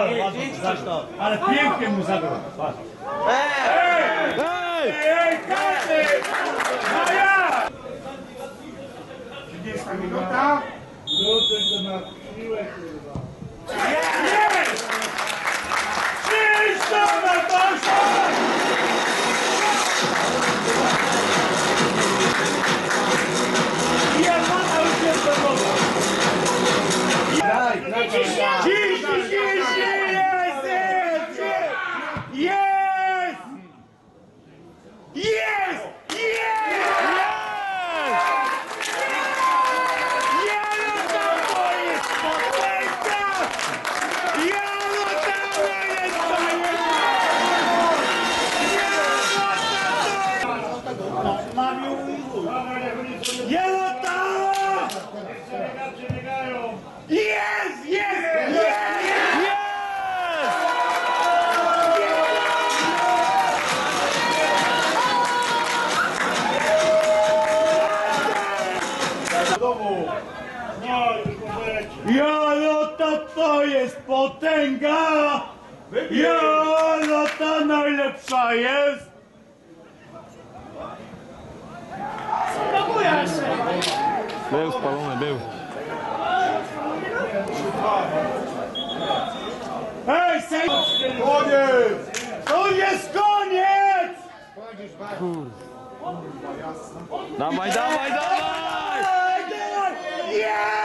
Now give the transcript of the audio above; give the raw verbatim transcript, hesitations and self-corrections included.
Ale pięknie mu zabrał. Ej! Ej! Ej! Karty! No ja! trzydziesta minuta. Luty to na siłę, kurwa. Jest! Krzysztof Bartoszak! Ja pana już jest do woda. Daj, daj, daj. Dziś, dziś, dziś, jest! Jest! Jest! Jest! Jarota to jest potęga! Jarota to jest potęga! Jarota to jest! Jarota! Jest! Jest! Jest! Jarota to jest potęga! Jarota najlepsza jest! Był spalony, był. Hej, sej... Koniec! To jest koniec! Dawaj, dawaj, dawaj! Jest!